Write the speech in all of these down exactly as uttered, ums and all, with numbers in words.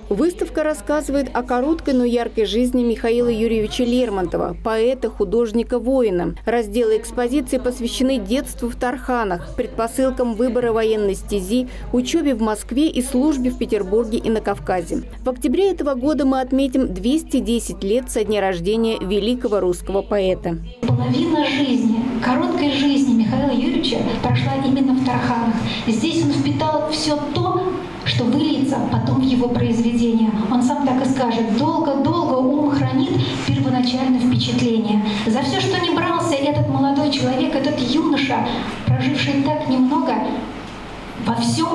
Выставка рассказывает о короткой, но яркой жизни Михаила Юрьевича Лермонтова, поэта, художника, воина. Разделы экспозиции посвящены детству в Тарханах, предпосылкам выбора военной стези, учебе в Москве и службе в Петербурге и на Кавказе. В октябре этого года мы отметим двести десять лет со дня рождения великого русского поэта. Половина жизни, короткой жизни Михаила Юрьевича прошла именно в Тарханах. Здесь он впитал все то, что выльется потом в его произведения. Он сам так и скажет: долго-долго ум хранит первоначальное впечатление. За все, что не брался этот молодой человек, этот юноша, проживший так немного, во всем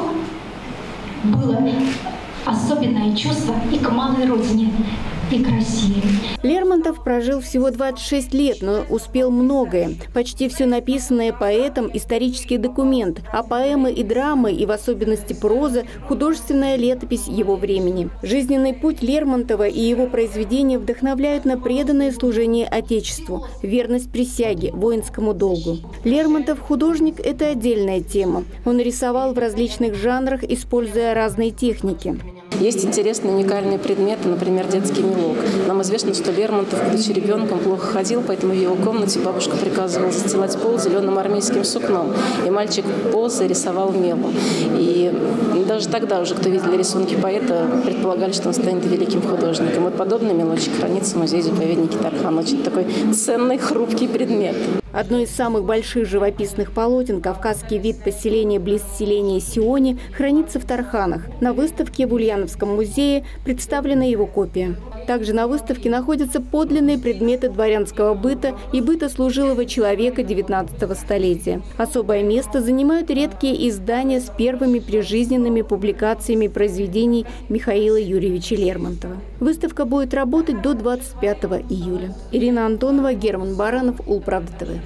было особенное чувство и к малой родине, и к России. Лермонтов прожил всего двадцать шесть лет, но успел многое. Почти все написанное поэтом – исторический документ, а поэмы и драмы, и в особенности проза – художественная летопись его времени. Жизненный путь Лермонтова и его произведения вдохновляют на преданное служение Отечеству, верность присяге, воинскому долгу. Лермонтов – художник – это отдельная тема. Он рисовал в различных жанрах, используя разные техники. Есть интересные уникальные предметы, например, детский мелок. Нам известно, что Лермонтов, будучи ребенком, плохо ходил, поэтому в его комнате бабушка приказывала застилать пол зеленым армейским сукном. И мальчик ползая рисовал мелом. И даже тогда уже, кто видели рисунки поэта, предполагали, что он станет великим художником. Вот подобный мелочек хранится в музее-заповеднике Тархан. Очень такой ценный, хрупкий предмет. Одно из самых больших живописных полотен, кавказский вид поселения близ селения Сиони, хранится в Тарханах. На выставке в Ульяновском музее представлена его копия. Также на выставке находятся подлинные предметы дворянского быта и быта служилого человека девятнадцатого столетия. Особое место занимают редкие издания с первыми прижизненными публикациями произведений Михаила Юрьевича Лермонтова. Выставка будет работать до двадцать пятого июля. Ирина Антонова, Герман Баранов, Улправда ТВ.